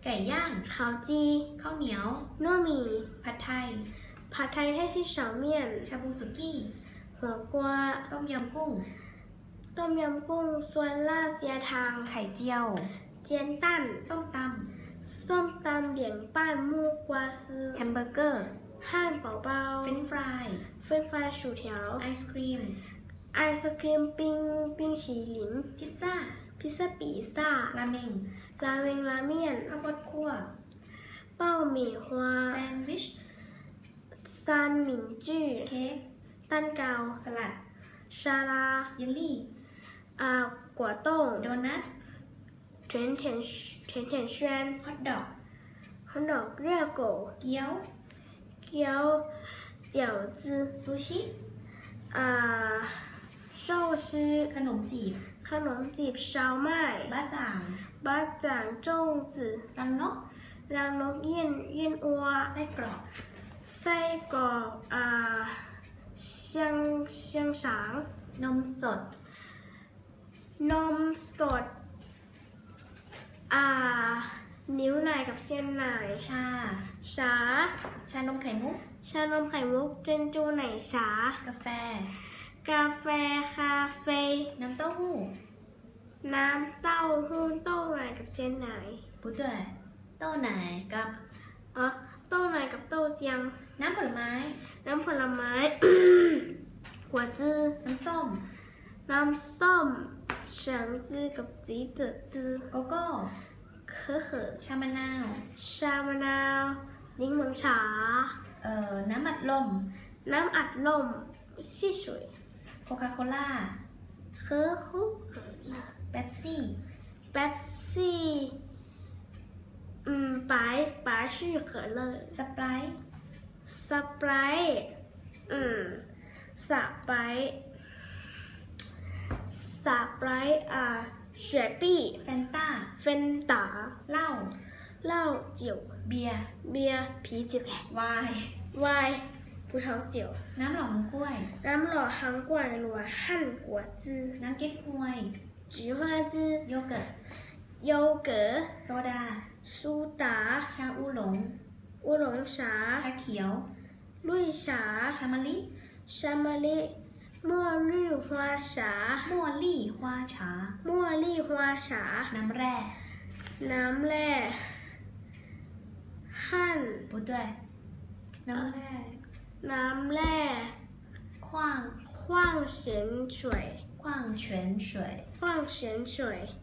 ก่ย่าง烤鸡ข้าวเหนียว糯米ผัดไทย泰式小面ชาบูสุกี้火锅ต้มยำกุ้งต้มยำกุ้ง酸辣虾汤ไข่เจียว煎蛋ส้มตส้มตำเหลียงป้าน木瓜丝ำแฮมเบอร์เกอร์汉堡包เฟรนช์ฟราย薯条ไอศครีมไอศครีม冰淇淋พิซซ่า比萨ราเมง拉面ข้าวโพดคั่ว爆米花แซนด์วิช三明治เค้ก蛋糕สลัด沙拉เยลลี่果冻โดนัท甜圈ฮอทดอก热狗เกี๊ยว饺子ซูชิ寿司ขนมจีบ烧麦บ้าจ่าง粽子รังนก燕窝ไส้กรอก香肠นมสดนิ้วหน่ายกับเส้นหน่ายชานมไข่มุกชานมไข่มุกเจนจูไหนชากาแฟคาเฟ่น้ำเต้าหู้โต้หน่ายกับเส้นหน่าย不对เต้าไหนกับโต้หน่ายกับโต้เจียงน้ำผลไม้หัวจื้อน้ำส้มเฉิงจื้อกับจีเต๋อจื้อโกโก้ชามะนาว柠檬茶น้ำอัดลม汽水โคคาโคล่า可乐เป๊ปซี่白旭可乐สไปร์สไปร์雪碧แฟนต้าเหล้า酒เบียร์啤酒ไวน์葡萄酒น้ำหล่อฮังกล้วย韓果汁น้ำเก๊กฮวย菊花汁โยเกิร์ตโซดาชาอูหลงชาเขียว绿茶ชามะลิ茉莉花茶น้ำแร่不对น้ำแร่矿泉水